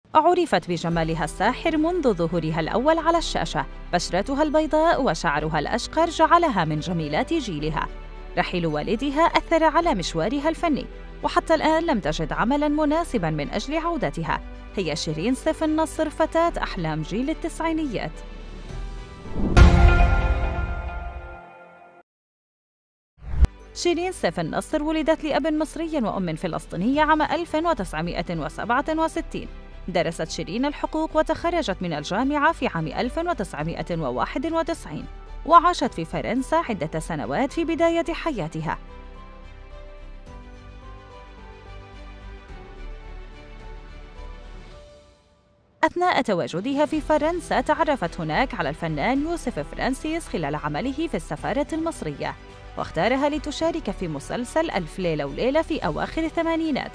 عُرفت بجمالها الساحر منذ ظهورها الأول على الشاشة. بشرتها البيضاء وشعرها الأشقر جعلها من جميلات جيلها. رحيل والدها أثر على مشوارها الفني، وحتى الآن لم تجد عملاً مناسباً من أجل عودتها. هي شيرين سيف النصر، فتاة أحلام جيل التسعينيات. شيرين سيف النصر ولدت لأب مصري وأم فلسطينية عام 1967. درست شيرين الحقوق وتخرجت من الجامعة في عام 1991، وعاشت في فرنسا عدة سنوات في بداية حياتها. أثناء تواجدها في فرنسا تعرفت هناك على الفنان يوسف فرانسيس خلال عمله في السفارة المصرية، واختارها لتشارك في مسلسل ألف ليلة وليلة في أواخر الثمانينات.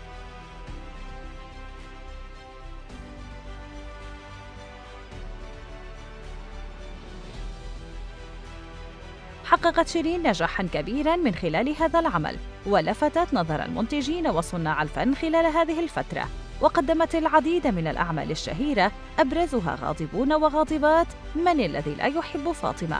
حققت شيرين نجاحاً كبيراً من خلال هذا العمل، ولفتت نظر المنتجين وصناع الفن خلال هذه الفترة، وقدمت العديد من الأعمال الشهيرة أبرزها غاضبون وغاضبات، من الذي لا يحب فاطمة.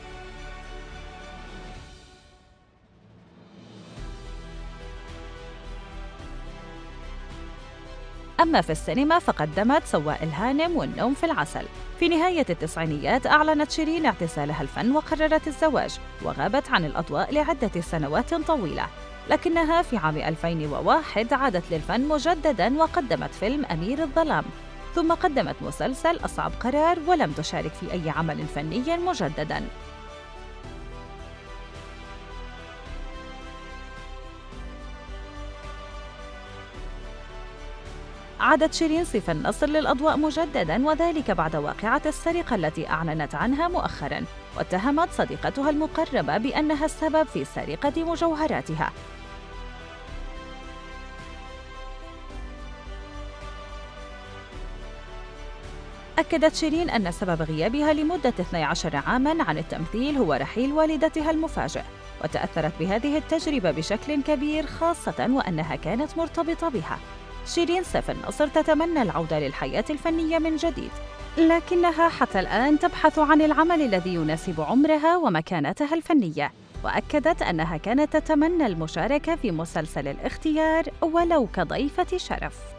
أما في السينما فقدمت سواء الهانم والنوم في العسل. في نهاية التسعينيات أعلنت شيرين اعتزالها الفن وقررت الزواج، وغابت عن الأضواء لعدة سنوات طويلة. لكنها في عام 2001 عادت للفن مجدداً وقدمت فيلم أمير الظلام، ثم قدمت مسلسل أصعب قرار، ولم تشارك في أي عمل فني مجدداً. عادت شيرين سيف النصر للأضواء مجدداً، وذلك بعد واقعة السرقة التي أعلنت عنها مؤخراً، واتهمت صديقتها المقربة بأنها السبب في سرقة مجوهراتها. أكدت شيرين أن سبب غيابها لمدة 12 عاماً عن التمثيل هو رحيل والدتها المفاجئ، وتأثرت بهذه التجربة بشكل كبير، خاصة وأنها كانت مرتبطة بها. شيرين سيف النصر تتمنى العودة للحياة الفنية من جديد، لكنها حتى الآن تبحث عن العمل الذي يناسب عمرها ومكانتها الفنية، وأكدت أنها كانت تتمنى المشاركة في مسلسل الاختيار ولو كضيفة شرف.